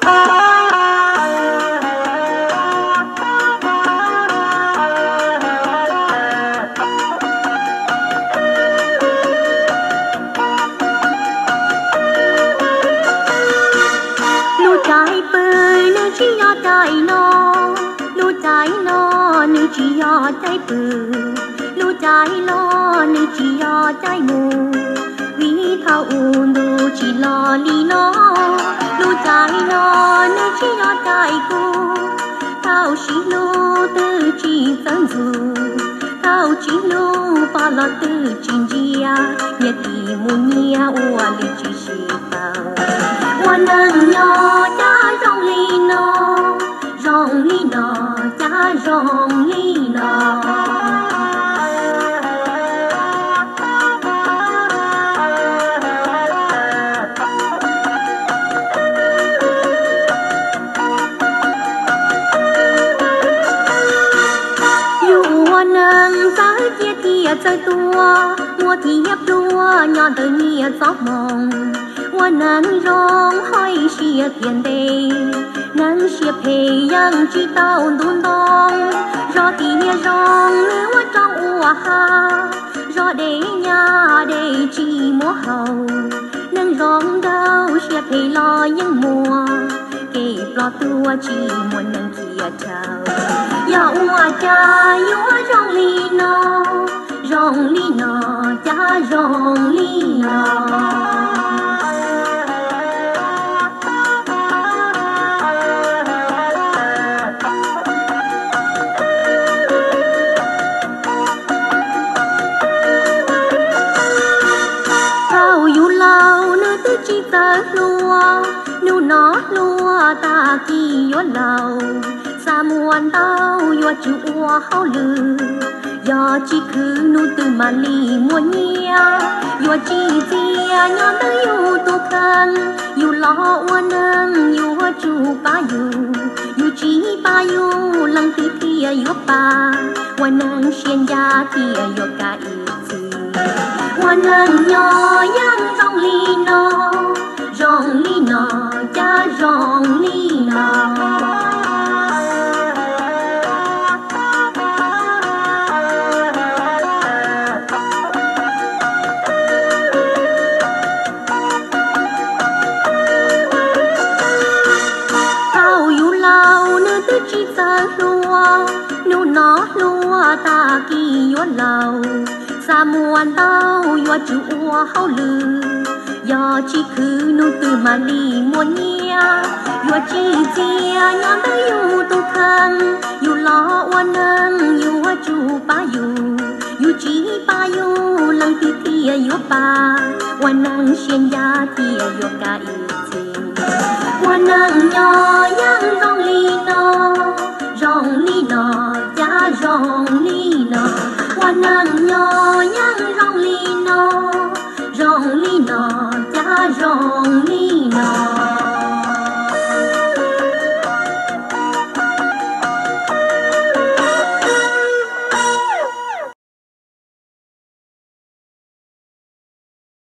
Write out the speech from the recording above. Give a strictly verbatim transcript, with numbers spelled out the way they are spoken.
chỉ do trái bự lu trái lo nữ chỉ do trái mù vì thao lu chỉ lo li nó lu trái lo nữ chỉ do trái cô thao chỉ lu tư chỉ dân dù thao chỉ lu ba lo tư chính gia nhật đi muôn nhia ua li chỉ chỉ tao quan nâng nhỏ cha trong li nó rong li nó cha rong li nó chơi tua mua thì ép đua nhỏ tới nia gió mộng hoa nắng rong hỏi xia tiền đây nắng xia phê yang chỉ tao đun đong gió thì nia rong hoa trong ua ha gió để nhà để chỉ múa hầu nắng rong đâu xia phê lo những mùa kể lo tua chỉ muốn nắng kia chào ya ua cha ua rong li no rong li nó cha rong li nó thao yu lao nơi tư chi ta lúa nu nó lúa ta kỳ yo lao sa muan tao yo chu hao lư yo chỉ cứ nu từ mà li muôn nhia yo chỉ zia nhon tới yu tu khăn yu lo uan nâng yu chu ba yu yu chỉ ba yu lăng từ kia yu ba uan nâng xiên ya kia yu cả ít uan nâng nhỏ yang rong li no rong li no cha rong li no nu nó lúa ta kỳ yo lao sa muan tao yo chu hao lư yo chỉ cứ nu từ mà li muôn nhia yo chỉ chia nhon tới yu tu khăn yu lo uan nâng yu chu ba yu yu chỉ ba yu lăng ti kia yu ba uan nâng xiên ya kia yu cả ít uan nâng nhỏ yang rong li no rong li no cha rong li no hoa nắng nhỏ yang rong li no rong li no cha rong